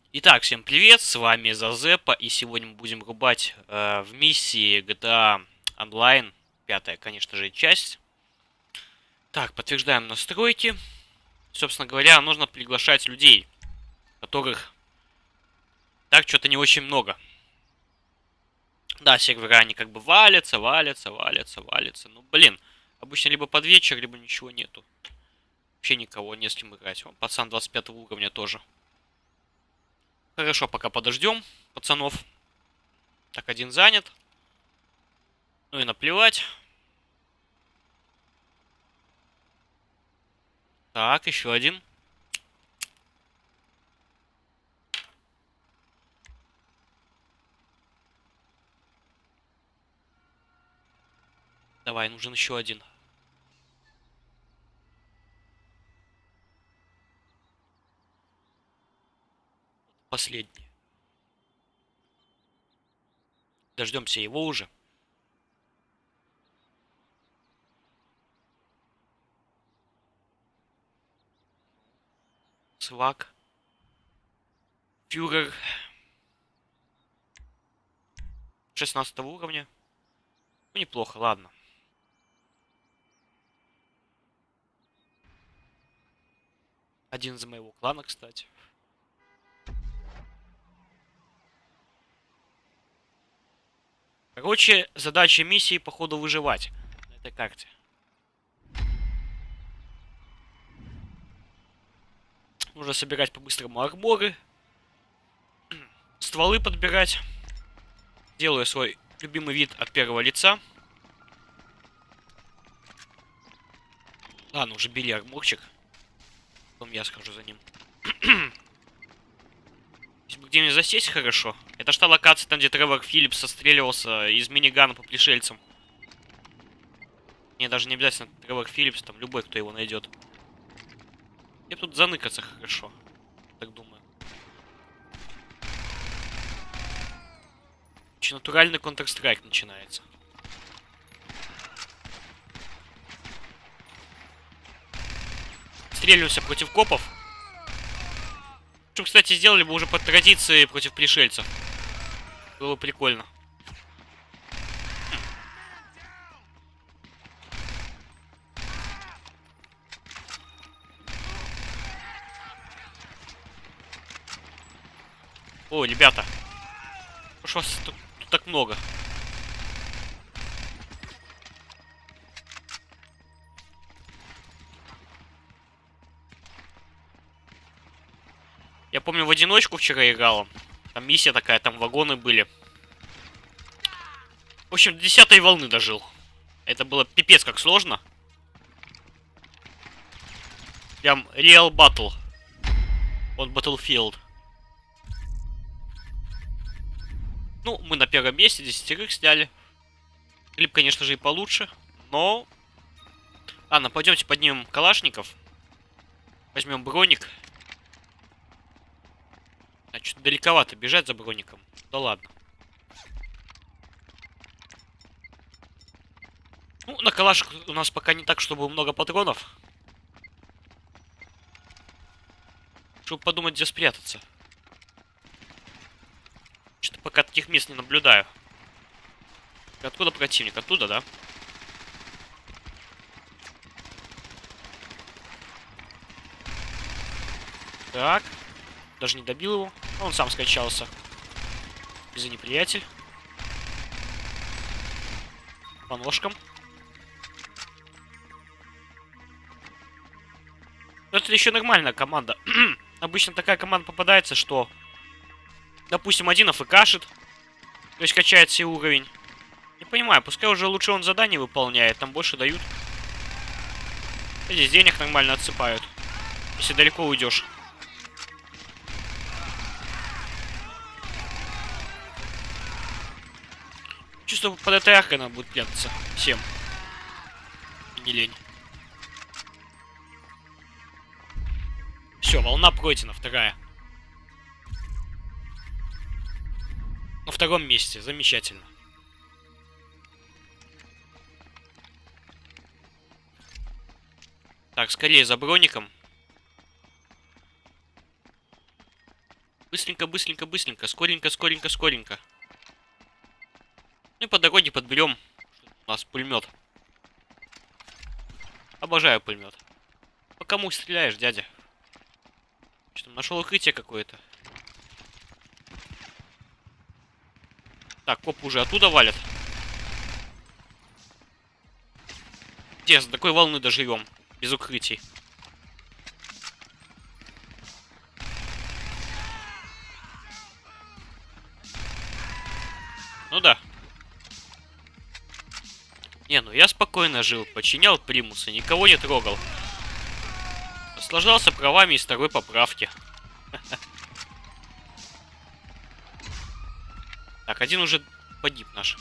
Итак, всем привет, с вами Зазепа, и сегодня мы будем рубать в миссии GTA Online, пятая, конечно же, часть. Так, подтверждаем настройки. Собственно говоря, нужно приглашать людей, которых так что-то не очень много. Да, сервера, они как бы валятся. Ну, блин, обычно либо под вечер, либо ничего нету. Вообще никого, не с кем играть. Вон, пацан 25 уровня тоже. Хорошо, пока подождем пацанов. Так, один занят. Ну и наплевать. Так, еще один. Давай, нужен еще один. Последний. Дождемся его уже. Свак. Фюрер. 16 уровня. Ну, неплохо, ладно. Один из моего клана, кстати. Короче, задача миссии, походу, выживать на этой карте. Нужно собирать по-быстрому арморы. Стволы подбирать. Делаю свой любимый вид от первого лица. Ладно, уже бери арморчик. Потом я схожу за ним. Если бы где-нибудь засесть хорошо. Это ж та локация, там, где Тревор Филлипс отстреливался из минигана по пришельцам. Мне даже не обязательно Тревор Филлипс, там любой, кто его найдет. Я тут заныкаться хорошо. Так думаю. Очень натуральный Counter-Strike начинается. Стреливаемся против копов. Что, кстати, сделали бы уже по традиции против пришельцев. Было бы прикольно. О, ребята. Что вас тут так много? Я помню, в одиночку вчера играл. Там миссия такая, там вагоны были. В общем, до 10-й волны дожил. Это было пипец как сложно. Прям Real Battle. От Battlefield. Ну, мы на первом месте, 10 сняли. Клип, конечно же, и получше. Но... Ладно, пойдемте поднимем калашников. Возьмем броник. А что-то далековато бежать за броником. Да ладно. Ну, на калашах у нас пока не так, чтобы много патронов. Чтобы подумать, где спрятаться. Что-то пока таких мест не наблюдаю. Откуда противник? Оттуда, да? Так. Даже не добил его. Он сам скачался. Извини, приятель. По ножкам. Но это еще нормальная команда. Обычно такая команда попадается, что... Допустим, один АФКшит. То есть качает себе уровень. Не понимаю, пускай уже лучше он задание выполняет. Там больше дают. Здесь денег нормально отсыпают. Если далеко уйдешь. Чувствую, под этой аркой надо будет прятаться. Всем. И не лень. Все, волна пройдена, вторая. На втором месте, замечательно. Так, скорее за броником. Быстренько, быстренько, быстренько. Скоренько, скоренько, скоренько. Ну и по дороге подберем. У нас пулемет. Обожаю пулемет. По кому стреляешь, дядя? Что там, нашел укрытие какое-то? Так, коп уже оттуда валят. Где, с такой волны доживем? Без укрытий. Ну да. Не, ну я спокойно жил, подчинял примусы, никого не трогал. Наслаждался правами из второй поправки. Так, один уже погиб наш.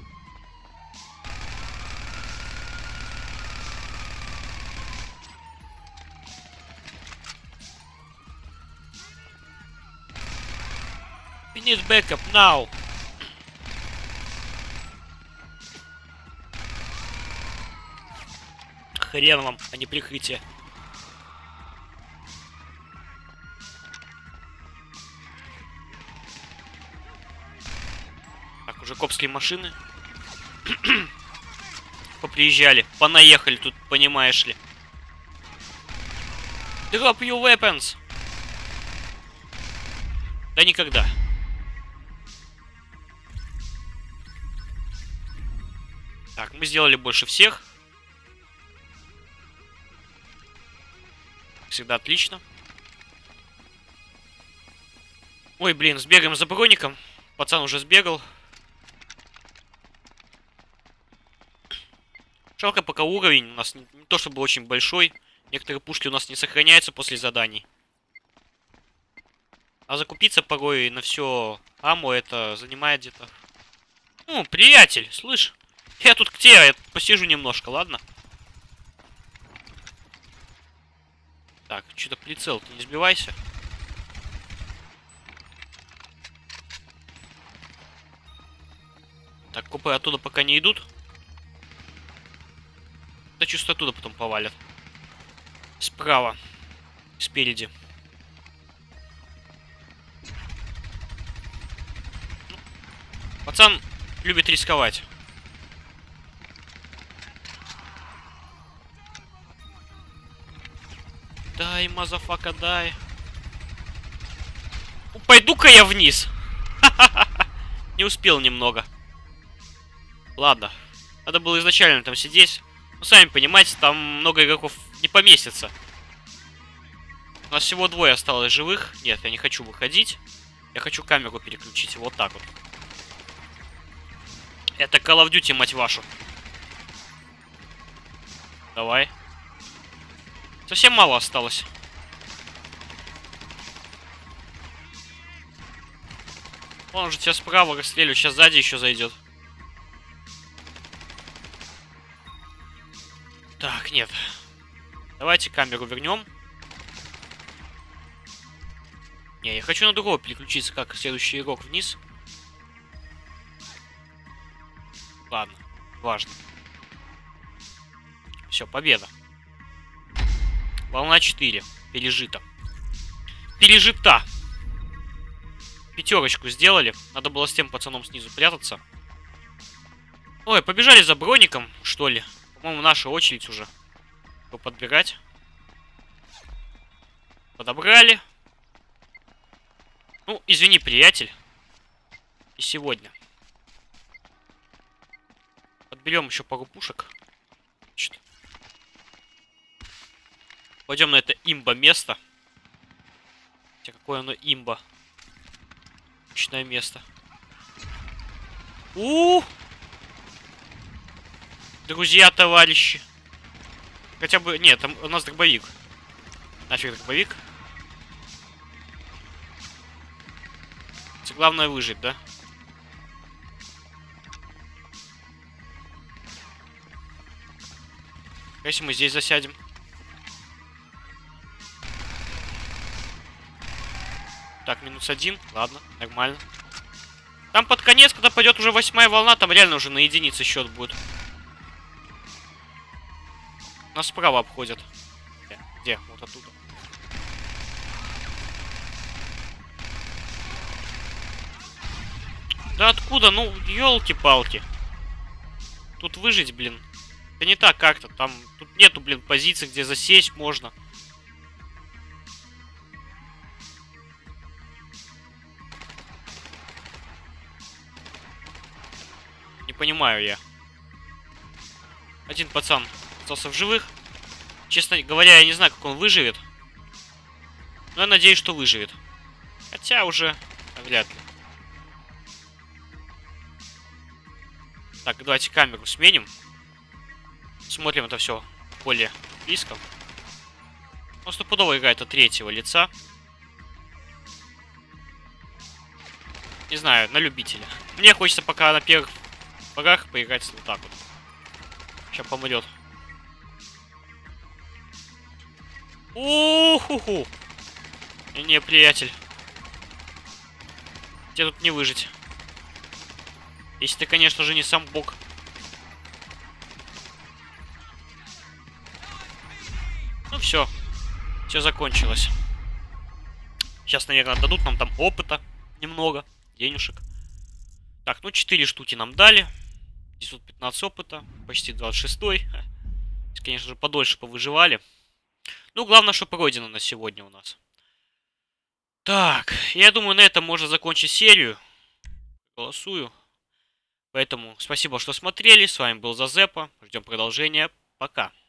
We need backup now. Хрен вам, а не прикрытие. Так, уже копские машины поприезжали, понаехали тут, понимаешь ли. Drop your weapons. Да никогда. Так, мы сделали больше всех. Всегда отлично. Ой, блин, сбегаем за броником. Пацан уже сбегал. Жалко, пока уровень у нас не то чтобы очень большой. Некоторые пушки у нас не сохраняются после заданий. А закупиться порой на все аммо это занимает где-то... Ну, приятель, слышь? Я тут к тебе, я посижу немножко, ладно? Так, что-то прицел, ты не сбивайся. Так, копы оттуда пока не идут. Да чувствую, оттуда потом повалят. Справа. Спереди. Пацан любит рисковать. Дай, мазафака, дай. Пойду-ка я вниз. Не успел немного. Ладно. Надо было изначально там сидеть. Ну, сами понимаете, там много игроков не поместится. У нас всего двое осталось живых. Нет, я не хочу выходить. Я хочу камеру переключить. Вот так вот. Это Call of Duty, мать вашу. Давай. Совсем мало осталось. Он же тебя справа расстреливает. Сейчас сзади еще зайдет. Так, нет. Давайте камеру вернем. Не, я хочу на другого переключиться, как следующий игрок вниз. Ладно, важно. Все, победа. Волна 4. Пережита. Пережита. Пятерочку сделали. Надо было с тем пацаном снизу прятаться. Ой, побежали за броником, что ли. По-моему, наша очередь уже. Подбирать. Подобрали. Ну, извини, приятель. И сегодня. Подберем еще пару пушек. Значит. Пойдем на это имба место. Хотя какое оно имба. Отличное место. Друзья, товарищи. Хотя бы... Нет, там у нас дробовик. Нафиг дробовик. Главное выжить, да? Если мы здесь засядем. Так, -1. Ладно, нормально. Там под конец, когда пойдет уже 8-я волна, там реально уже на единицы счет будет. Нас справа обходят. Где? Вот оттуда. Да откуда? Ну, елки-палки. Тут выжить, блин. Это не так как-то. Там тут нету, блин, позиций, где засесть можно. Не понимаю я. Один пацан остался в живых. Честно говоря, я не знаю, как он выживет. Но я надеюсь, что выживет. Хотя уже вряд ли. Так, давайте камеру сменим. Смотрим это все более близко. Он стопудово играет от третьего лица. Не знаю, на любителя. Мне хочется пока на первых порах поиграть вот так вот. Сейчас помрет. Уху-ху. Не, приятель. Тебе тут не выжить. Если ты, конечно же, не сам бог. Ну все. Все закончилось. Сейчас, наверное, дадут нам там опыта немного. Денежек. Так, ну 4 штуки нам дали. 915 опыта. Почти 26-й. Здесь, конечно же, подольше повыживали. Ну, главное, что пройдено на сегодня у нас. Так, я думаю, на этом можно закончить серию. Голосую. Поэтому спасибо, что смотрели. С вами был Зазепа. Ждем продолжения. Пока.